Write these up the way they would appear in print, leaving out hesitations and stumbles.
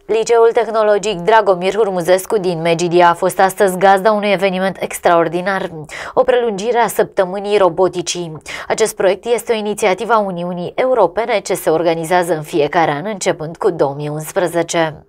Liceul Tehnologic Dragomir Hurmuzescu din Megidia a fost astăzi gazda unui eveniment extraordinar, o prelungire a săptămânii roboticii. Acest proiect este o inițiativă a Uniunii Europene ce se organizează în fiecare an, începând cu 2011.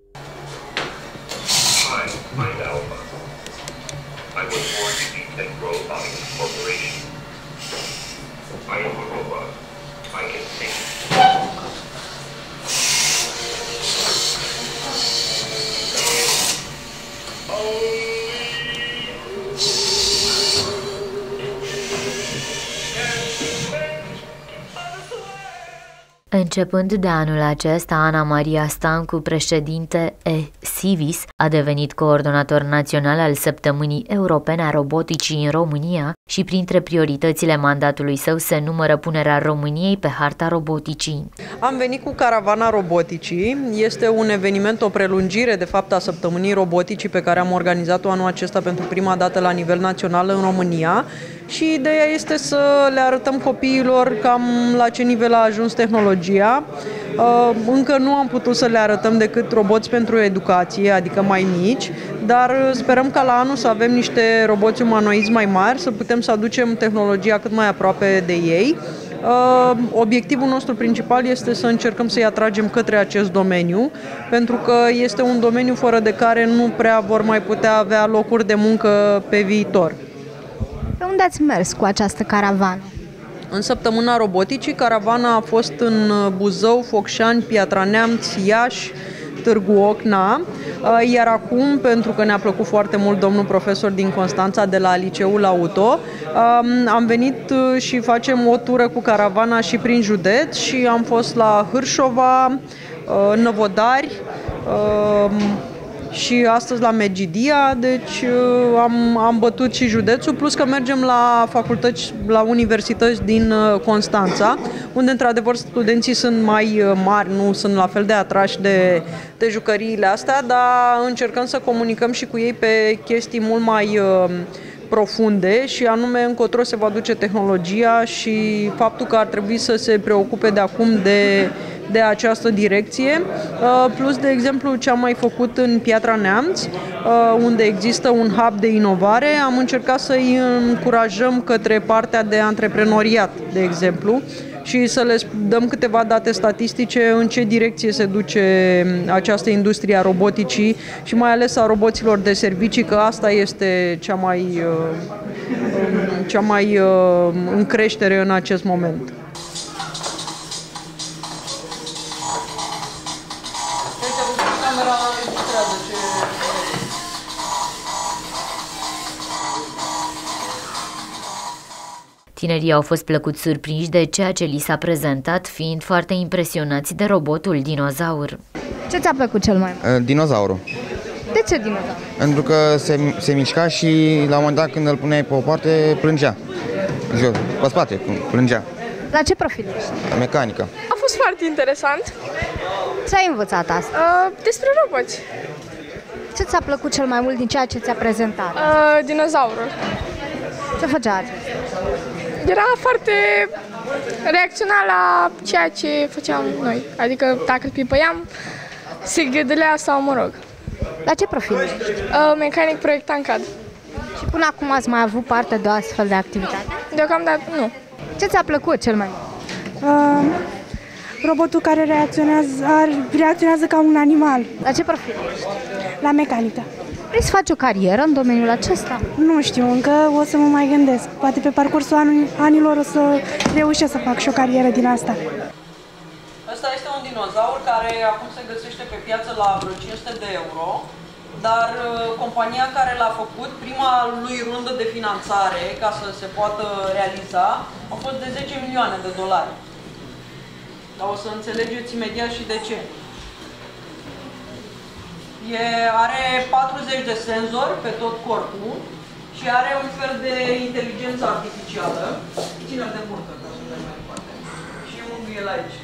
Începând de anul acesta, Ana Maria Stancu, președinte e-Civis, a devenit coordonator național al Săptămânii Europene a Roboticii în România și printre prioritățile mandatului său se numără punerea României pe harta roboticii. Am venit cu Caravana Roboticii. Este un eveniment, o prelungire de fapt a Săptămânii Roboticii pe care am organizat-o anul acesta pentru prima dată la nivel național în România. Și ideea este să le arătăm copiilor cam la ce nivel a ajuns tehnologia. Încă nu am putut să le arătăm decât roboți pentru educație, adică mai mici, dar sperăm ca la anul să avem niște roboți umanoizi mai mari, să putem să aducem tehnologia cât mai aproape de ei. Obiectivul nostru principal este să încercăm să-i atragem către acest domeniu, pentru că este un domeniu fără de care nu prea vor mai putea avea locuri de muncă pe viitor. Pe unde ați mers cu această caravană? În Săptămâna Roboticii, caravana a fost în Buzău, Focșani, Piatra Neamț, Iași, Târgu Ocna, iar acum, pentru că ne-a plăcut foarte mult domnul profesor din Constanța de la Liceul Auto, am venit și facem o tură cu caravana și prin județ și am fost la Hârșova, Năvodari, și astăzi la Megidia, deci am bătut și județul, plus că mergem la facultăți, la universități din Constanța, unde într-adevăr studenții sunt mai mari, nu sunt la fel de atrași de jucăriile astea, dar încercăm să comunicăm și cu ei pe chestii mult mai profunde și anume încotro se va duce tehnologia și faptul că ar trebui să se preocupe de acum de această direcție, plus, de exemplu, ce am mai făcut în Piatra Neamț, unde există un hub de inovare, am încercat să-i încurajăm către partea de antreprenoriat, de exemplu, și să le dăm câteva date statistice în ce direcție se duce această industrie a roboticii și mai ales a roboților de servicii, că asta este cea mai în creștere în acest moment. Tinerii au fost plăcut surprinși de ceea ce li s-a prezentat, fiind foarte impresionați de robotul dinozaur. Ce ți-a plăcut cel mai mult? Dinozaurul. De ce dinozaur? Pentru că se mișca și la un moment dat când îl puneai pe o parte, plângea. Jos, pe spate, plângea. La ce profil ești? Mecanică. A fost foarte interesant. Ce ai învățat asta? Despre roboți. Ce ți-a plăcut cel mai mult din ceea ce ți-a prezentat? Dinozaurul. Ce făcea acesta? Era foarte reacționa la ceea ce făceam noi. Adică dacă îl pipăiam, se gâdălea sau mă rog. La ce profil ești? Mecanic proiectant CAD. Și până acum ați mai avut parte de o astfel de activitate? Deocamdată nu. Ce ți-a plăcut cel mai mult? Robotul care reacționează ca un animal. La ce profil ești? La mecanică. Vrei să faci o carieră în domeniul acesta? Nu știu, încă o să mă mai gândesc. Poate pe parcursul anilor o să reușesc să fac și o carieră din asta. Ăsta este un dinozaur care acum se găsește pe piață la vreo 500 de euro, dar compania care l-a făcut, prima lui rundă de finanțare ca să se poată realiza, a fost de 10 milioane de dolari. Dar o să înțelegeți imediat și de ce. Are 40 de senzori pe tot corpul și are un fel de inteligență artificială. Ține-l de burtă ca să merg mai departe. Și unde el aici.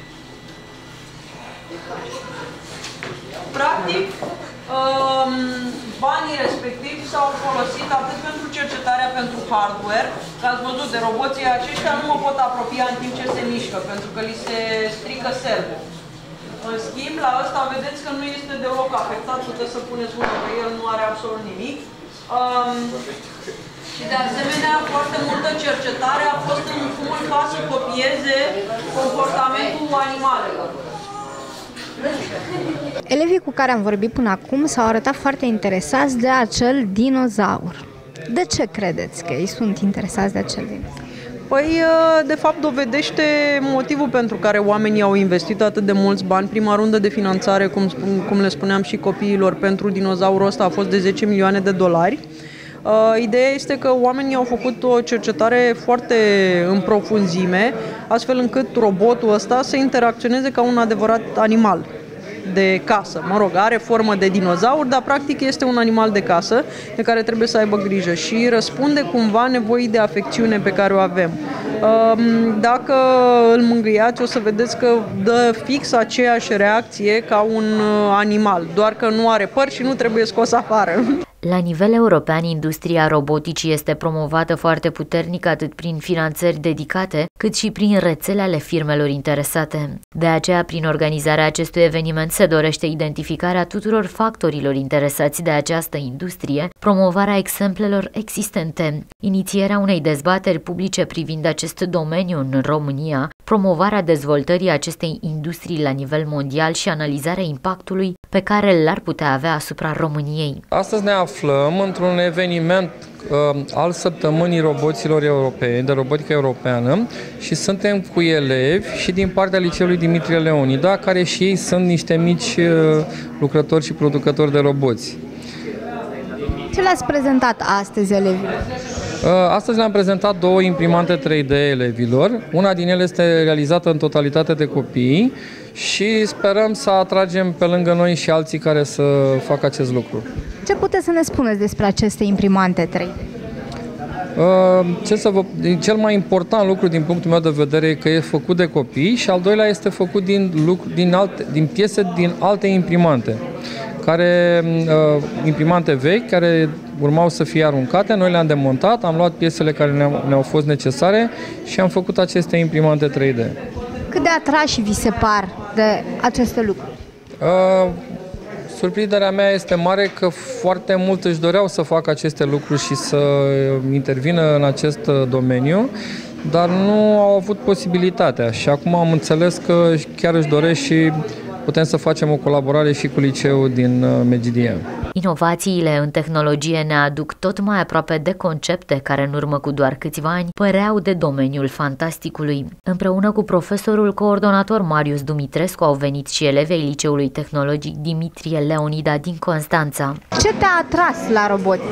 Practic, banii respectivi s-au folosit atât pentru cercetarea pentru hardware, că ați văzut de roboții aceștia nu mă pot apropia în timp ce se mișcă, pentru că li se strică servo. În schimb, la ăsta vedeți că nu este deloc afectat, puteți să puneți mâna pe el, nu are absolut nimic. Și de asemenea, foarte multă cercetare a fost în cum îl fac să copieze comportamentul animalelor. Elevii cu care am vorbit până acum s-au arătat foarte interesați de acel dinozaur. De ce credeți că ei sunt interesați de acel dinozaur? Păi, de fapt, dovedește motivul pentru care oamenii au investit atât de mulți bani. Prima rundă de finanțare, cum le spuneam și copiilor, pentru dinozaurul ăsta a fost de 10 milioane de dolari. Ideea este că oamenii au făcut o cercetare foarte în profunzime, astfel încât robotul ăsta să interacționeze ca un adevărat animal de casă. Mă rog, are formă de dinozaur, dar practic este un animal de casă de care trebuie să aibă grijă și răspunde cumva nevoii de afecțiune pe care o avem. Dacă îl mângâiați, o să vedeți că dă fix aceeași reacție ca un animal, doar că nu are păr și nu trebuie scos afară. La nivel european, industria roboticii este promovată foarte puternic atât prin finanțări dedicate, cât și prin rețele ale firmelor interesate. De aceea, prin organizarea acestui eveniment, se dorește identificarea tuturor factorilor interesați de această industrie, promovarea exemplelor existente, inițierea unei dezbateri publice privind acest domeniu în România, promovarea dezvoltării acestei industrii la nivel mondial și analizarea impactului pe care l-ar putea avea asupra României. Astăzi ne aflăm într-un eveniment al Săptămânii Roboților Europeni, de robotică europeană, și suntem cu elevi și din partea Liceului Dimitrie Leonida, care și ei sunt niște mici lucrători și producători de roboți. Ce le-ați prezentat astăzi elevilor? Astăzi le-am prezentat două imprimante 3D elevilor. Una din ele este realizată în totalitate de copii și sperăm să atragem pe lângă noi și alții care să facă acest lucru. Ce puteți să ne spuneți despre aceste imprimante 3D? Cel mai important lucru din punctul meu de vedere e că e făcut de copii și al doilea este făcut din piese din alte imprimante. Imprimante vechi care urmau să fie aruncate, noi le-am demontat, am luat piesele care ne-au fost necesare și am făcut aceste imprimante 3D. Cât de atrași vi se par de aceste lucruri? Surprinderea mea este mare că foarte mult își doreau să facă aceste lucruri și să intervină în acest domeniu, dar nu au avut posibilitatea și acum am înțeles că chiar își doresc și putem să facem o colaborare și cu liceul din Megidia. Inovațiile în tehnologie ne aduc tot mai aproape de concepte care în urmă cu doar câțiva ani păreau de domeniul fantasticului. Împreună cu profesorul coordonator Marius Dumitrescu au venit și elevii Liceului Tehnologic Dimitrie Leonida din Constanța. Ce te-a atras la robotică?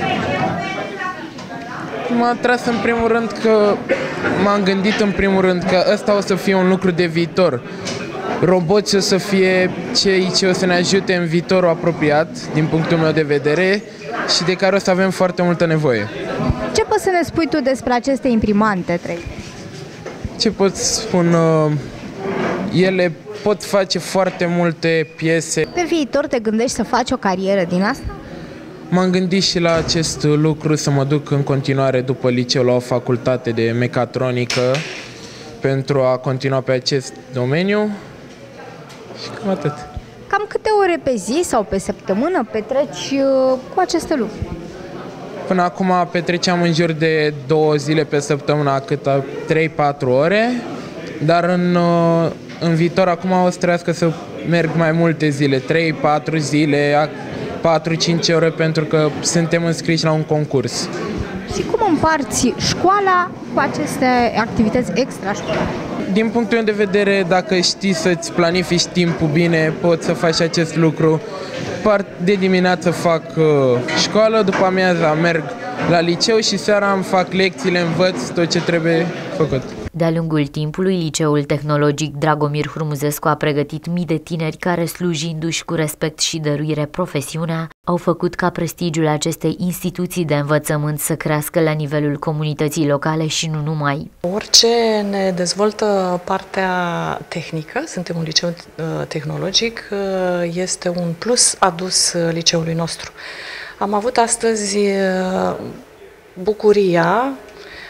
M-a atras în primul rând că m-am gândit în primul rând că ăsta o să fie un lucru de viitor. Roboții o să fie cei ce o să ne ajute în viitorul apropiat, din punctul meu de vedere, și de care o să avem foarte multă nevoie. Ce poți să ne spui tu despre aceste imprimante 3D? Ce pot spun? Ele pot face foarte multe piese. Pe viitor te gândești să faci o carieră din asta? M-am gândit și la acest lucru, să mă duc în continuare după liceu la o facultate de mecatronică pentru a continua pe acest domeniu. Și cam atât. Cam câte ore pe zi sau pe săptămână petreci cu aceste lucruri? Până acum petreceam în jur de 2 zile pe săptămână, cât 3-4 ore, dar în viitor acum o să trebuiască să merg mai multe zile, 3-4 zile, 4-5 ore, pentru că suntem înscriși la un concurs. Și cum împarți școala cu aceste activități extrașcolare? Din punctul meu de vedere, dacă știi să-ți planifici timpul bine, poți să faci acest lucru. De dimineață fac școală, după amiaza merg la liceu și seara îmi fac lecțiile, învăț tot ce trebuie făcut. De-a lungul timpului, Liceul Tehnologic Dragomir Hurmuzescu a pregătit mii de tineri care, slujindu-și cu respect și dăruire profesiunea, au făcut ca prestigiul acestei instituții de învățământ să crească la nivelul comunității locale și nu numai. Orice ne dezvoltă partea tehnică, suntem un liceu tehnologic, este un plus adus liceului nostru. Am avut astăzi bucuria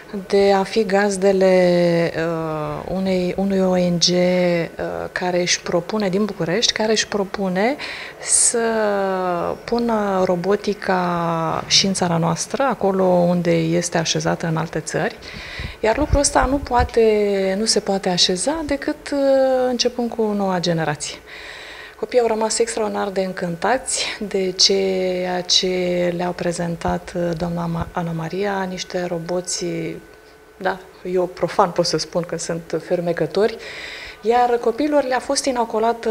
de a fi gazdele unui ONG care își propune, din București, care își propune să pună robotica și în țara noastră, acolo unde este așezată în alte țări, iar lucrul ăsta nu se poate așeza decât începând cu noua generație. Copiii au rămas extraordinar de încântați de ceea ce le-au prezentat doamna Ana Maria, niște roboți, da, eu profan pot să spun că sunt fermecători, iar copiilor le-a fost inoculat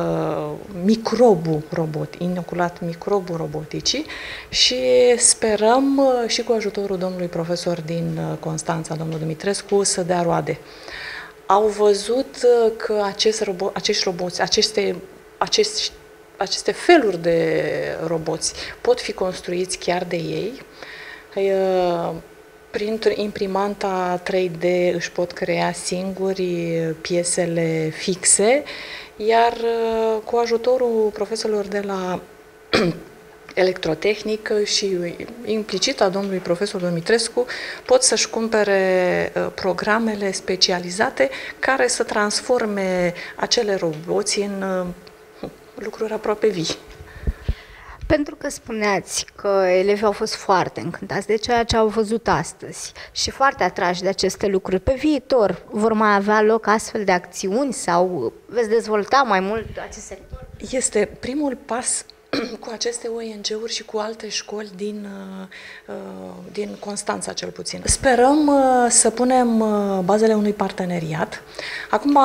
microbul roboticii și sperăm și cu ajutorul domnului profesor din Constanța, domnul Dumitrescu, să dea roade. Au văzut că aceste feluri de roboți pot fi construiți chiar de ei. Prin imprimanta 3D își pot crea singuri piesele fixe, iar cu ajutorul profesorilor de la electrotehnică și implicit a domnului profesor Dumitrescu pot să-și cumpere programele specializate care să transforme acele roboți în lucruri aproape vii. Pentru că spuneați că elevii au fost foarte încântați de ceea ce au văzut astăzi și foarte atrași de aceste lucruri, pe viitor vor mai avea loc astfel de acțiuni sau veți dezvolta mai mult acest sector? Este primul pas cu aceste ONG-uri și cu alte școli din Constanța, cel puțin. Sperăm să punem bazele unui parteneriat. Acum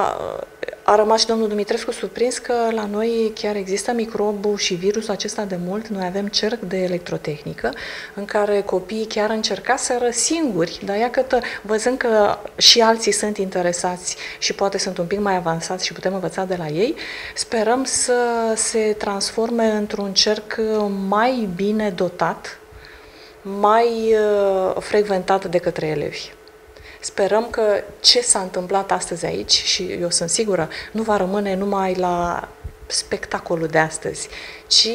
a rămas și domnul Dumitrescu surprins că la noi chiar există microbul și virusul acesta de mult. Noi avem cerc de electrotehnică în care copiii chiar încercaseră singuri, dar iată, văzând că și alții sunt interesați și poate sunt un pic mai avansați și putem învăța de la ei, sperăm să se transforme într-un cerc mai bine dotat, mai frecventat de către elevi. Sperăm că ce s-a întâmplat astăzi aici, și eu sunt sigură, nu va rămâne numai la spectacolul de astăzi, ci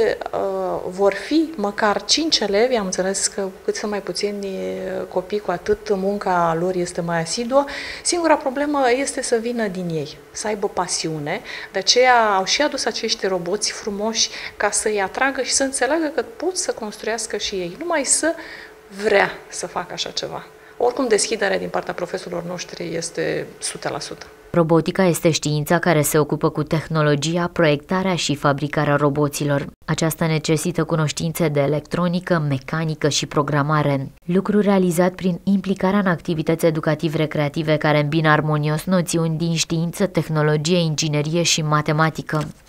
vor fi măcar 5 elevi, am înțeles că cât sunt mai puțini copii, cu atât munca lor este mai asiduă. Singura problemă este să vină din ei, să aibă pasiune, de aceea au și adus acești roboți frumoși ca să-i atragă și să înțeleagă că pot să construiască și ei, numai să vrea să facă așa ceva. Oricum, deschiderea din partea profesorilor noștri este 100%. Robotica este știința care se ocupă cu tehnologia, proiectarea și fabricarea roboților. Aceasta necesită cunoștințe de electronică, mecanică și programare, lucru realizat prin implicarea în activități educativ-recreative care îmbină armonios noțiuni din știință, tehnologie, inginerie și matematică.